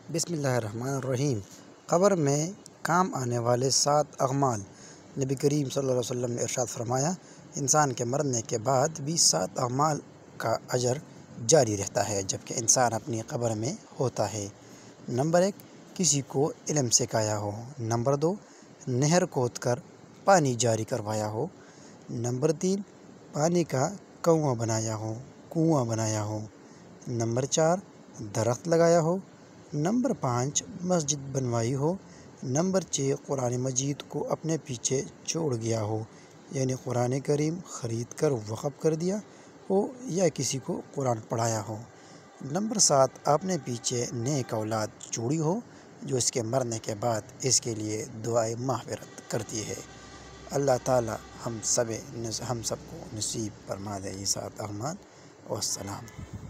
بسم اللہ الرحمن الرحیم۔ قبر میں کام آنے والے 7 اعمال۔ نبی کریم صلی اللہ علیہ وسلم نے ارشاد فرمایا، انسان کے مرنے کے بعد بھی 7 اعمال کا اجر جاری رہتا ہے جبکہ انسان اپنی قبر میں ہوتا ہے۔ نمبر 1، کسی کو علم سکھایا ہو۔ نمبر 2، نہر کھود کر پانی جاری کروایا ہو۔ نمبر 3، پانی کا کنواں بنایا ہو۔ نمبر 4، درخت لگایا ہو۔ نمبر 5، مسجد بنوائی ہو۔ نمبر 6، قرآن مجید کو اپنے پیچھے چھوڑ گیا ہو، یعنی قرآن کریم خرید کر وقف کر دیا ہو یا کسی کو قرآن پڑھایا ہو۔ نمبر 7، آپ نے پیچھے نیک اولاد چھوڑی ہو جو اس کے مرنے کے بعد اس کے لیے دعائے مغفرت کرتی ہے۔ اللہ تعالی ہم سب کو نصیب فرما دے یہ 7 اعمال۔ والسلام۔